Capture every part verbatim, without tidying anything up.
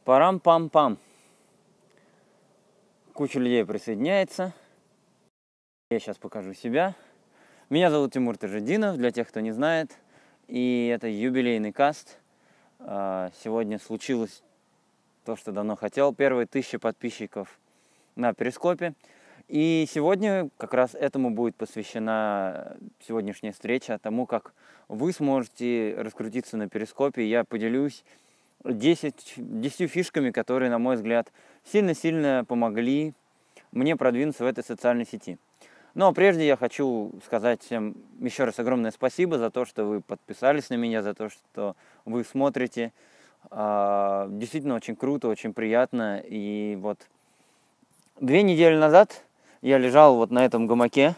Парам-пам-пам. Куча людей присоединяется. Я сейчас покажу себя. Меня зовут Тимур Тажидинов, для тех, кто не знает. И это юбилейный каст. Сегодня случилось то, что давно хотел. Первые тысячи подписчиков на Перископе. И сегодня как раз этому будет посвящена сегодняшняя встреча, тому, как вы сможете раскрутиться на Перископе. Я поделюсь десятью фишками, которые, на мой взгляд, сильно-сильно помогли мне продвинуться в этой социальной сети. Но прежде я хочу сказать всем еще раз огромное спасибо за то, что вы подписались на меня, за то, что вы смотрите. Действительно очень круто, очень приятно. И вот две недели назад я лежал вот на этом гамаке.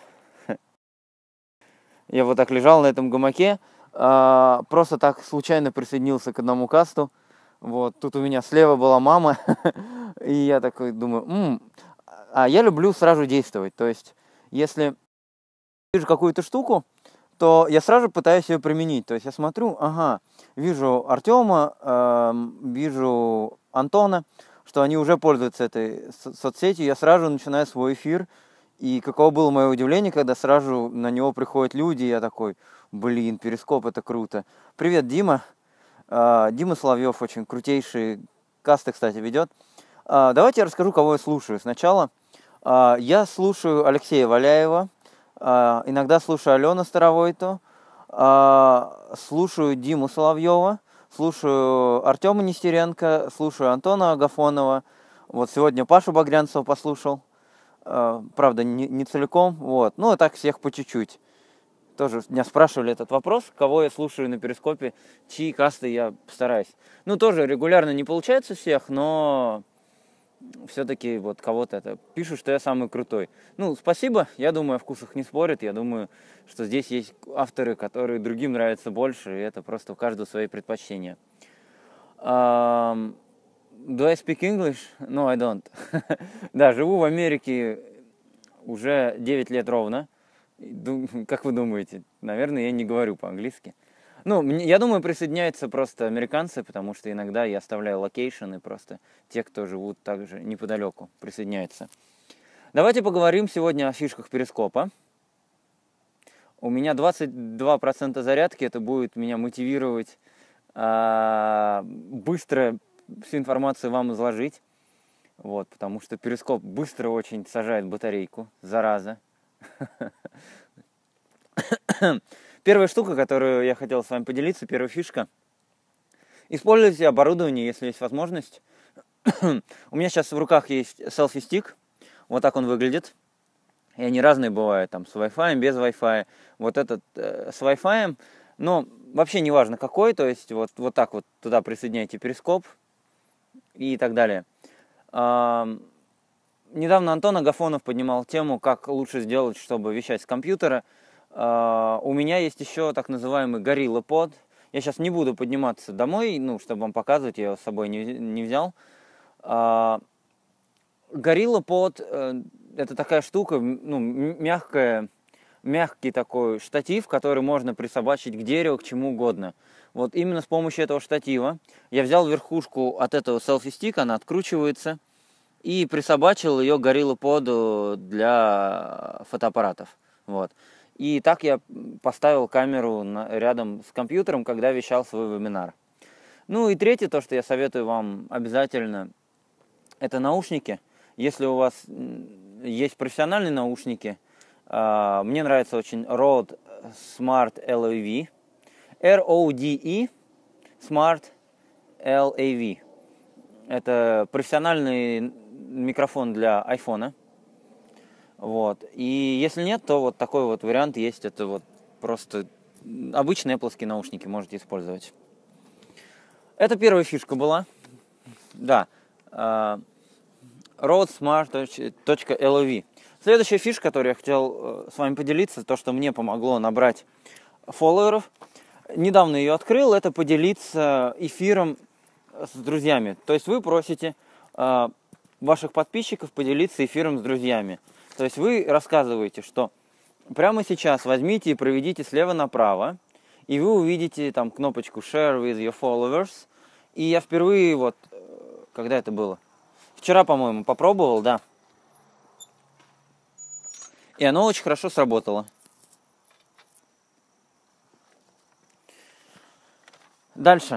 Я вот так лежал на этом гамаке. Просто так случайно присоединился к одному касту. Вот, тут у меня слева была мама. И я такой думаю, М, а я люблю сразу действовать. То есть, если вижу какую-то штуку, то я сразу пытаюсь ее применить. То есть я смотрю, ага, вижу Артема, э, вижу Антона, что они уже пользуются этой соцсетью, я сразу начинаю свой эфир. И каково было мое удивление, когда сразу на него приходят люди, и я такой, блин, Перископ, это круто. Привет, Дима. Uh, Дима Соловьев очень крутейший касты, кстати, ведет. Uh, давайте я расскажу, кого я слушаю. Сначала uh, я слушаю Алексея Валяева, uh, иногда слушаю Алену Старовойту, uh, слушаю Диму Соловьева, слушаю Артема Нестеренко, слушаю Антона Агафонова. Вот сегодня Пашу Багрянцева послушал. Uh, правда, не, не целиком. Вот. Ну, а так всех по чуть-чуть. Тоже меня спрашивали этот вопрос, кого я слушаю на Перископе, чьи касты я стараюсь. Ну, тоже регулярно не получается всех, но все-таки вот кого-то это пишут, что я самый крутой. Ну, спасибо, я думаю, о вкусах не спорят, я думаю, что здесь есть авторы, которые другим нравятся больше, и это просто у каждого свои предпочтения. Um, do I speak English? No, I don't. Да, живу в Америке уже девять лет ровно. Как вы думаете? Наверное, я не говорю по-английски. Ну, я думаю, присоединяются просто американцы, потому что иногда я оставляю локейшн, и просто те, кто живут также неподалеку, присоединяются. Давайте поговорим сегодня о фишках Перископа. У меня двадцать два процента зарядки, это будет меня мотивировать а, быстро всю информацию вам изложить. Вот, потому что Перископ быстро очень сажает батарейку, зараза. Первая штука, которую я хотел с вами поделиться, первая фишка. Используйте оборудование, если есть возможность. У меня сейчас в руках есть селфи-стик. Вот так он выглядит. И они разные бывают, там с Wi-Fi, без Wi-Fi. Вот этот э, с Wi-Fi. Но вообще не важно какой. То есть вот, вот так вот туда присоединяйте Перископ и так далее. Недавно Антон Агафонов поднимал тему, как лучше сделать, чтобы вещать с компьютера. Uh, у меня есть еще так называемый Gorilla Pod. Я сейчас не буду подниматься домой, ну, чтобы вам показывать, я его с собой не, не взял. Uh, Gorilla Pod uh, это такая штука, ну, мягкая, мягкий такой штатив, который можно присобачить к дереву, к чему угодно. Вот именно с помощью этого штатива я взял верхушку от этого селфи-стика, она откручивается, и присобачил ее Gorilla Pod для фотоаппаратов. Вот. И так я поставил камеру на, рядом с компьютером, когда вещал свой вебинар. Ну и третье, то, что я советую вам обязательно, это наушники. Если у вас есть профессиональные наушники, э, мне нравится очень Rode Smart эл эй ви. эр о ди и Smart эл эй ви. Это профессиональный микрофон для айфона. Вот. И если нет, то вот такой вот вариант есть. Это вот просто обычные Apple-ские наушники можете использовать. Это первая фишка была. Да. Uh, Rode Smart эл эй ви. Следующая фишка, которую я хотел uh, с вами поделиться, то, что мне помогло набрать фолловеров. Недавно ее открыл. Это поделиться эфиром с друзьями. То есть вы просите uh, ваших подписчиков поделиться эфиром с друзьями. То есть вы рассказываете, что прямо сейчас возьмите и проведите слева направо, и вы увидите там кнопочку Share with your followers. И я впервые вот Когда это было? Вчера, по-моему, попробовал, да. И оно очень хорошо сработало. Дальше.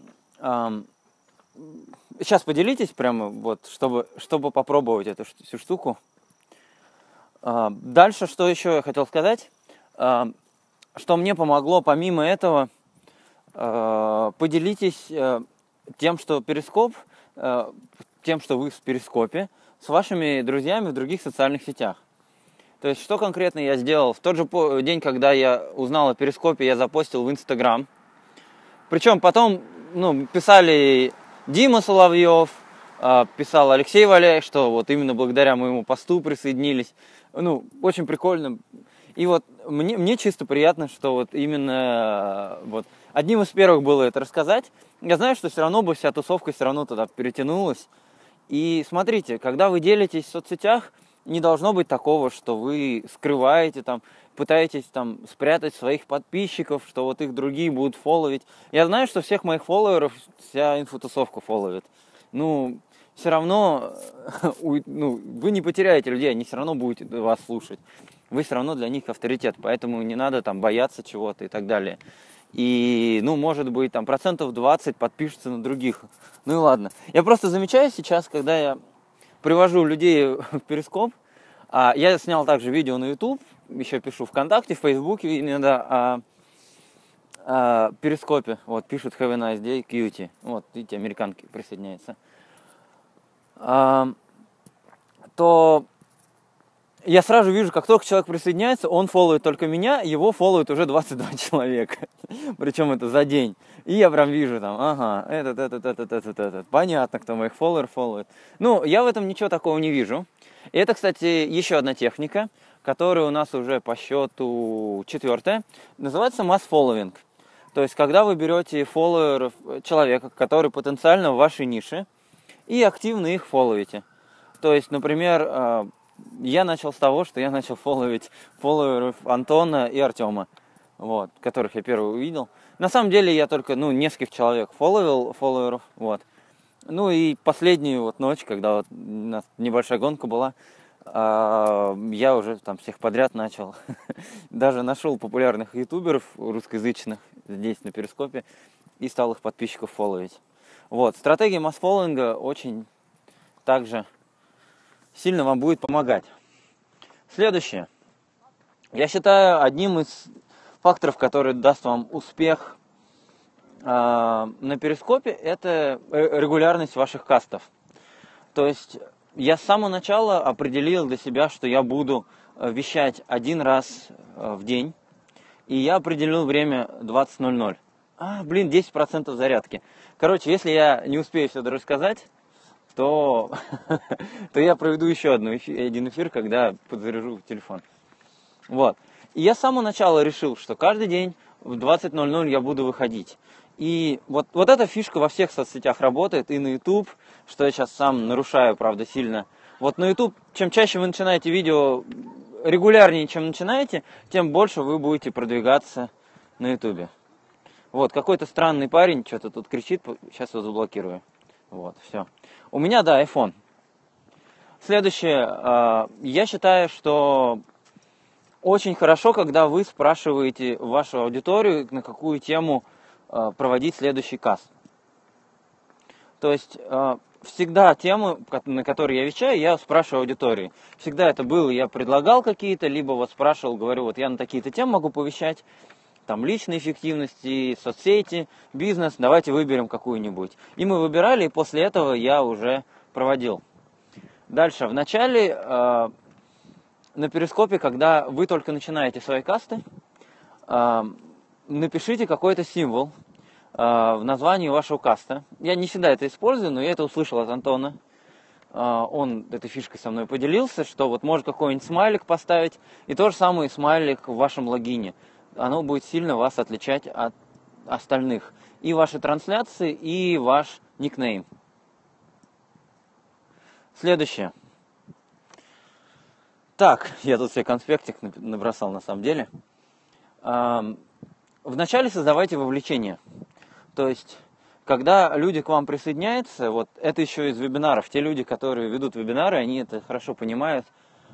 Сейчас поделитесь прямо, вот, чтобы, чтобы попробовать эту всю штуку. Дальше, что еще я хотел сказать, что мне помогло помимо этого, поделитесь тем, что Перископ, тем, что вы в Перископе, с вашими друзьями в других социальных сетях. То есть, что конкретно я сделал? В тот же день, когда я узнал о Перископе, я запостил в Инстаграм. Причем потом, ну, писали Дима Соловьев, писал Алексей Валяев, что вот именно благодаря моему посту присоединились. Ну, очень прикольно. И вот мне, мне чисто приятно, что вот именно вот одним из первых было это рассказать. Я знаю, что все равно бы вся тусовка все равно туда перетянулась. И смотрите, когда вы делитесь в соцсетях, не должно быть такого, что вы скрываете, там, пытаетесь там спрятать своих подписчиков, что вот их другие будут фолловить. Я знаю, что всех моих фолловеров вся инфотусовка фолловит. Ну, все равно ну, вы не потеряете людей, они все равно будут вас слушать. Вы все равно для них авторитет, поэтому не надо там бояться чего-то и так далее. И, ну, может быть, там процентов двадцать подпишется на других. Ну и ладно. Я просто замечаю сейчас, когда я привожу людей в Перископ, а я снял также видео на YouTube, еще пишу ВКонтакте, в Фейсбуке иногда о, о Перископе. Вот, пишут Have a nice day, cutie. Вот, видите, американки присоединяются. А, то я сразу вижу, как только человек присоединяется, он фолловит только меня, его фолловит уже двадцать два человека. Причем это за день. И я прям вижу там, ага, этот, этот, этот, этот, этот. Понятно, кто моих фолловеров фолловит. Ну, я в этом ничего такого не вижу. И это, кстати, еще одна техника, которая у нас уже по счету четвертая. Называется масс-фолловинг. То есть, когда вы берете фолловеров человека, который потенциально в вашей нише, и активно их фолловите. То есть, например, я начал с того, что я начал фолловить фолловеров Антона и Артема, вот, которых я первый увидел. На самом деле я только, ну, нескольких человек фолловил, фолловеров, вот. Ну и последнюю вот ночь, когда вот у нас небольшая гонка была, я уже там всех подряд начал. Даже нашел популярных ютуберов русскоязычных здесь на Перископе и стал их подписчиков фолловить. Вот, стратегия масс-фолловинга очень также сильно вам будет помогать. Следующее. Я считаю, одним из факторов, который даст вам успех э, на Перископе, это регулярность ваших кастов. То есть я с самого начала определил для себя, что я буду вещать один раз в день. И я определил время двадцать ноль ноль. А, блин, десять процентов зарядки. Короче, если я не успею все рассказать, то, то я проведу еще одну эфир, один эфир, когда подзаряжу телефон. Вот. И я с самого начала решил, что каждый день в двадцать ноль ноль я буду выходить. И вот, вот эта фишка во всех соцсетях работает, и на YouTube, что я сейчас сам нарушаю, правда, сильно. Вот на YouTube, чем чаще вы начинаете видео регулярнее, чем начинаете, тем больше вы будете продвигаться на YouTube. Вот, какой-то странный парень что-то тут кричит, сейчас его заблокирую. Вот, все. У меня, да, iPhone. Следующее. Я считаю, что очень хорошо, когда вы спрашиваете вашу аудиторию, на какую тему проводить следующий каст. То есть всегда темы, на которые я вещаю, я спрашиваю аудитории. Всегда это было, я предлагал какие-то, либо вот спрашивал, говорю, вот я на такие-то темы могу повещать. Там личной эффективности, соцсети, бизнес, давайте выберем какую-нибудь. И мы выбирали, и после этого я уже проводил. Дальше, в начале э, на Перископе, когда вы только начинаете свои касты, э, напишите какой-то символ э, в названии вашего каста. Я не всегда это использую, но я это услышал от Антона. Э, он этой фишкой со мной поделился, что вот может какой-нибудь смайлик поставить, и то же самое смайлик в вашем логине. Оно будет сильно вас отличать от остальных. И ваши трансляции, и ваш никнейм. Следующее. Так, я тут себе конспектик набросал на самом деле. Вначале создавайте вовлечение. То есть когда люди к вам присоединяются, вот это еще из вебинаров, те люди, которые ведут вебинары, они это хорошо понимают.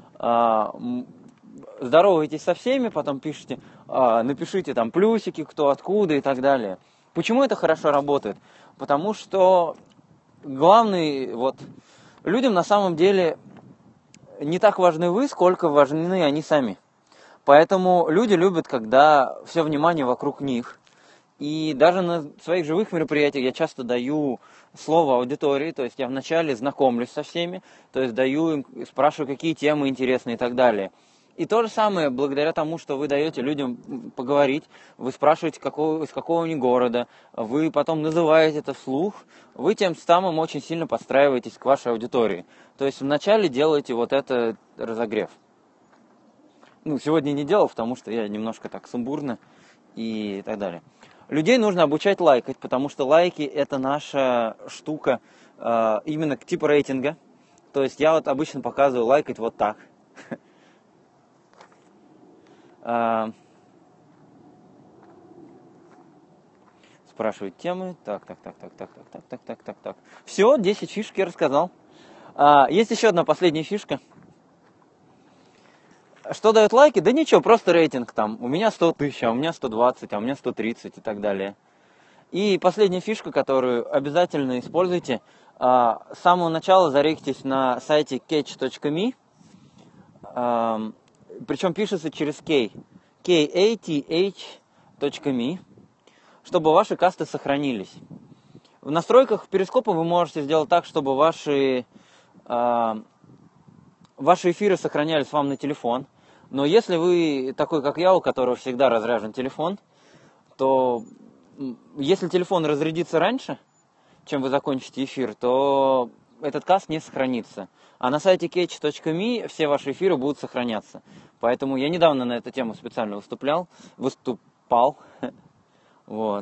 Здороваетесь со всеми, потом пишите, напишите там плюсики, кто откуда и так далее. Почему это хорошо работает? Потому что главный, вот, людям на самом деле не так важны вы, сколько важны они сами. Поэтому люди любят, когда все внимание вокруг них. И даже на своих живых мероприятиях я часто даю слово аудитории, то есть я вначале знакомлюсь со всеми, то есть даю им, спрашиваю, какие темы интересны и так далее. И то же самое, благодаря тому, что вы даете людям поговорить, вы спрашиваете, какого, из какого они города, вы потом называете это вслух, вы тем самым очень сильно подстраиваетесь к вашей аудитории. То есть вначале делаете вот это разогрев. Ну, сегодня не делал, потому что я немножко так сумбурно и так далее. Людей нужно обучать лайкать, потому что лайки это наша штука э, именно к типу рейтинга. То есть я вот обычно показываю лайкать вот так. Спрашивают темы. Так, так, так, так, так, так, так, так, так, так, так. Все, десять фишек я рассказал. Есть еще одна последняя фишка. Что дает лайки? Да ничего, просто рейтинг там. У меня сто тысяч, а у меня сто двадцать, а у меня сто тридцать и так далее. И последняя фишка, которую обязательно используйте. С самого начала зарегитесь на сайте catch точка me. Причем пишется через K. кей-эй-ти-эйч точка ми. Чтобы ваши касты сохранились. В настройках перископа вы можете сделать так, чтобы ваши, ваши эфиры сохранялись вам на телефон. Но если вы такой, как я, у которого всегда разряжен телефон, то если телефон разрядится раньше, чем вы закончите эфир, то этот каст не сохранится. А на сайте catch точка me все ваши эфиры будут сохраняться. Поэтому я недавно на эту тему специально выступлял, выступал. Вот.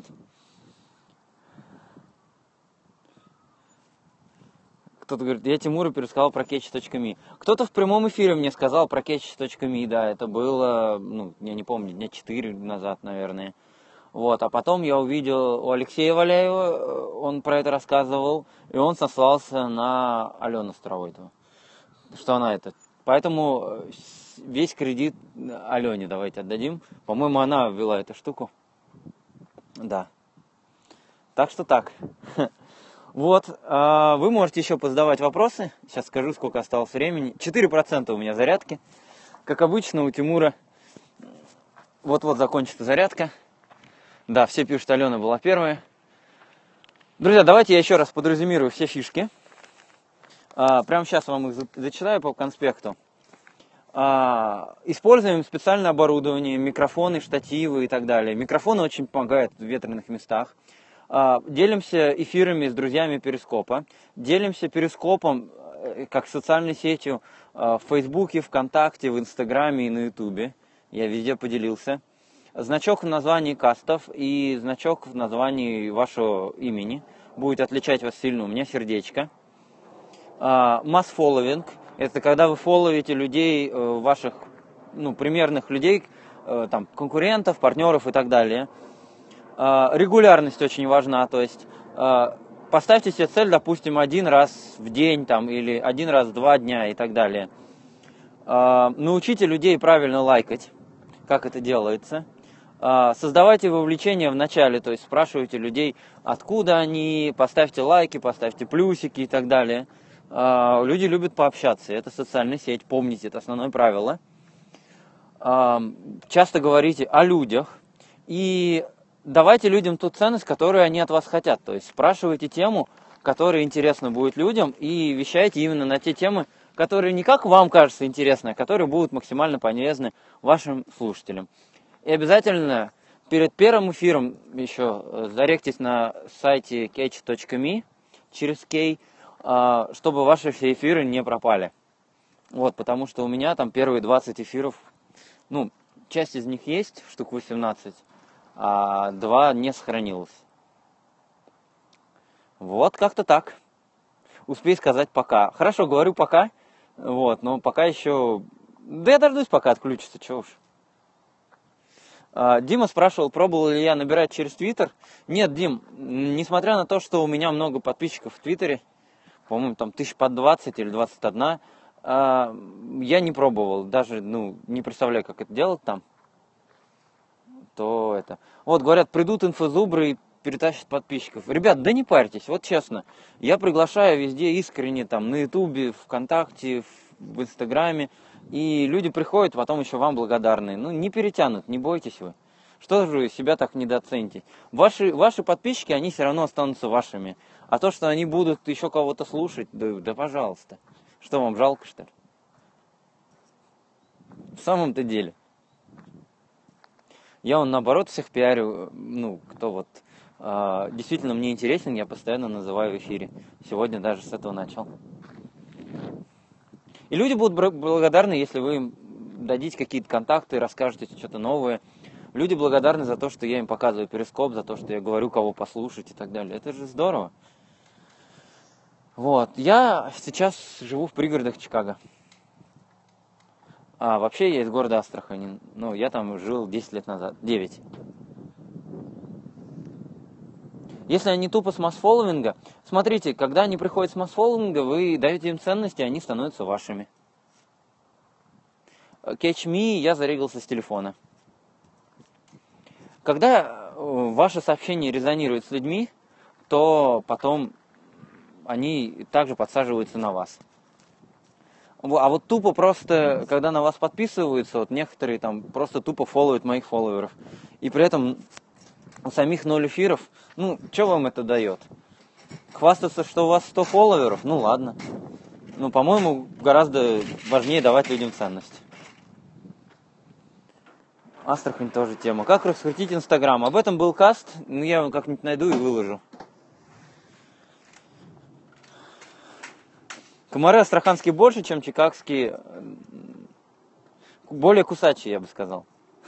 Кто-то говорит, я Тимуру пересказал про catch точка me. Кто-то в прямом эфире мне сказал про catch точка me, да, это было, ну, я не помню, дня четыре назад, наверное. Вот, а потом я увидел у Алексея Валяева, он про это рассказывал, и он сослался на Алену Старовойтову, что она это. Поэтому весь кредит Алене давайте отдадим. По-моему, она ввела эту штуку. Да. Так что так. Вот, вы можете еще позадавать вопросы. Сейчас скажу, сколько осталось времени. четыре процента у меня зарядки. Как обычно, у Тимура вот-вот закончится зарядка. Да, все пишут, Алена была первая. Друзья, давайте я еще раз подрезюмирую все фишки. Прямо сейчас вам их зачитаю по конспекту. Используем специальное оборудование, микрофоны, штативы и так далее. Микрофоны очень помогают в ветреных местах. Делимся эфирами с друзьями Перископа. Делимся Перископом как социальной сетью в Фейсбуке, ВКонтакте, в Инстаграме и на Ютубе. Я везде поделился. Значок в названии кастов и значок в названии вашего имени будет отличать вас сильно. У меня сердечко. Масс-фолловинг. Это когда вы фолловите людей, ваших, ну, примерных людей, там, конкурентов, партнеров и так далее. Регулярность очень важна, то есть поставьте себе цель, допустим, один раз в день там, или один раз в два дня и так далее. Научите людей правильно лайкать, как это делается. Создавайте вовлечение в начале, то есть спрашивайте людей, откуда они, поставьте лайки, поставьте плюсики и так далее. Люди любят пообщаться, это социальная сеть, помните, это основное правило. Часто говорите о людях и давайте людям ту ценность, которую они от вас хотят. То есть спрашивайте тему, которая интересна будет людям, и вещайте именно на те темы, которые не как вам кажется интересны, а которые будут максимально полезны вашим слушателям. И обязательно перед первым эфиром еще зарегьтесь на сайте catch точка me через K, чтобы ваши все эфиры не пропали. Вот, потому что у меня там первые двадцать эфиров, ну, часть из них есть, штук восемнадцать, а два не сохранилось. Вот как-то так. Успей сказать пока. Хорошо, говорю пока, вот, но пока еще... Да я дождусь, пока отключится, чего уж. А, Дима спрашивал, пробовал ли я набирать через Твиттер. Нет, Дим, несмотря на то, что у меня много подписчиков в Твиттере, по-моему, там тысяч под двадцать или двадцать одна, а, я не пробовал, даже, ну, не представляю, как это делать там. То это. Вот, говорят, придут инфозубры и перетащат подписчиков. Ребят, да не парьтесь, вот честно. Я приглашаю везде искренне, там, на Ютубе, ВКонтакте, в Инстаграме. И люди приходят, потом еще вам благодарны. Ну, не перетянут, не бойтесь вы. Что же вы себя так недооцените? Ваши, ваши подписчики, они все равно останутся вашими. А то, что они будут еще кого-то слушать, да, да пожалуйста. Что, вам жалко, что ли? В самом-то деле. Я, он, наоборот, всех пиарю, ну, кто вот э, действительно мне интересен, я постоянно называю в эфире. Сегодня даже с этого начал. И люди будут благодарны, если вы им дадите какие-то контакты, расскажете что-то новое. Люди благодарны за то, что я им показываю перископ, за то, что я говорю, кого послушать и так далее. Это же здорово. Вот. Я сейчас живу в пригородах Чикаго. А вообще я из города Астрахани. Ну, я там жил десять лет назад. девять. Если они тупо с масс-фолловинга, смотрите, когда они приходят с масс-фолловинга, вы даете им ценности, они становятся вашими. Catch me, я зарегался с телефона. Когда ваше сообщение резонирует с людьми, то потом они также подсаживаются на вас. А вот тупо просто, когда на вас подписываются, вот некоторые там просто тупо фолловят моих фолловеров. И при этом у самих ноль эфиров, ну, что вам это дает? Хвастаться, что у вас сто фолловеров? Ну, ладно. Ну, по-моему, гораздо важнее давать людям ценность. Астрахань тоже тема. Как раскрутить Инстаграм? Об этом был каст, ну, я его как-нибудь найду и выложу. Комары астраханские больше, чем чикагские. Более кусачие, я бы сказал.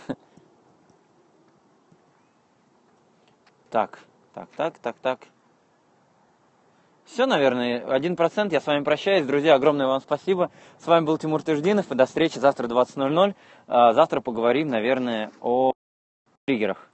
Так, так, так, так, так. Все, наверное, один процент. Я с вами прощаюсь. Друзья, огромное вам спасибо. С вами был Тимур Тыждинов. И до встречи завтра в двадцать ноль ноль. Завтра поговорим, наверное, о триггерах.